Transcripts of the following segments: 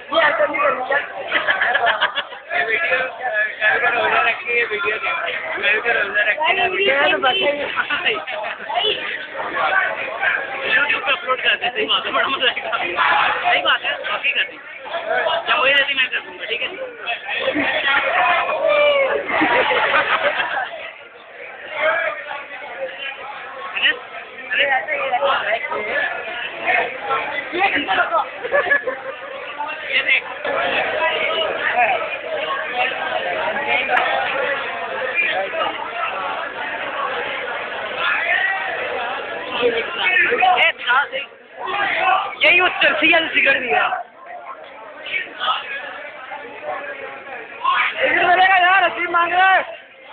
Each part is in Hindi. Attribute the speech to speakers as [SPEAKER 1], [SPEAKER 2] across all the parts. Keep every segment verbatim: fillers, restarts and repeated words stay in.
[SPEAKER 1] ये ऐसा नहीं करनी है।
[SPEAKER 2] वीडियो कल का रोजा रखी है, वीडियो कल का रोजा रखी है, वीडियो यूट्यूब पे अपलोड कर दे। सही बात है, बड़ा मजा आएगा। सही बात है, बाकी कर दी जब वही रहती मैं कर दूंगा। ठीक है ये देख
[SPEAKER 1] यही उस चर्ची का सिगड़ दिया मिलेगा यार। रसीद मांग रहा है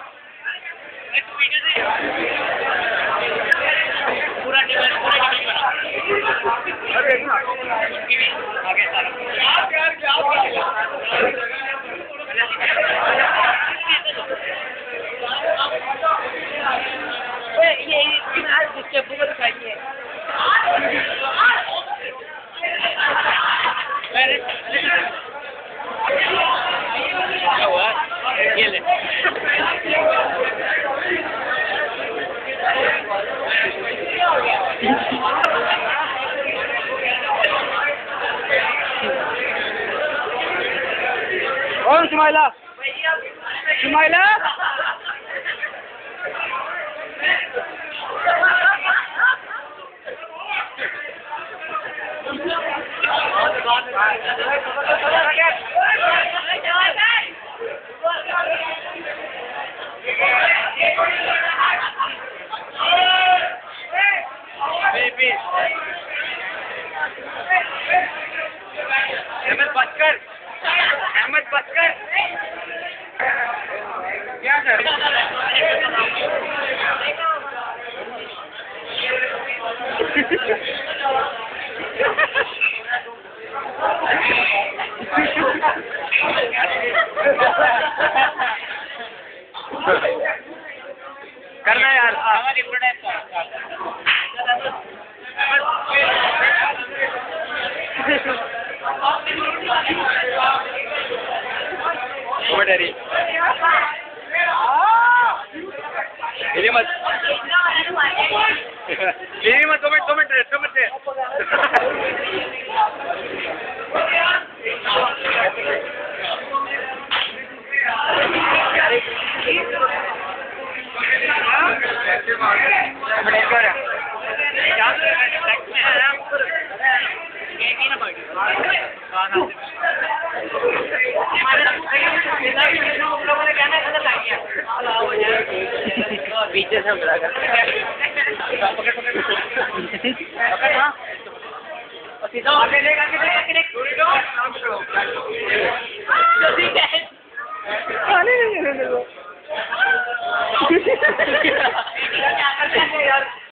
[SPEAKER 2] पूरा डिवाइस पूरा डिवाइस बना आगे सारा
[SPEAKER 1] ये जिसके बुक दिखाइए
[SPEAKER 2] क्या हुआ ये ले
[SPEAKER 1] कौन सुमाइला सुमाइला
[SPEAKER 2] अहमद बचकर अहमद बचकर क्या कर करना यार हमारी डरी मेरी मत मेरी मत दो मिनट दो मिनट दो मिनट पीछे से मिला कर पकड़ पकड़ पकड़ हाँ सीधा आगे लेगा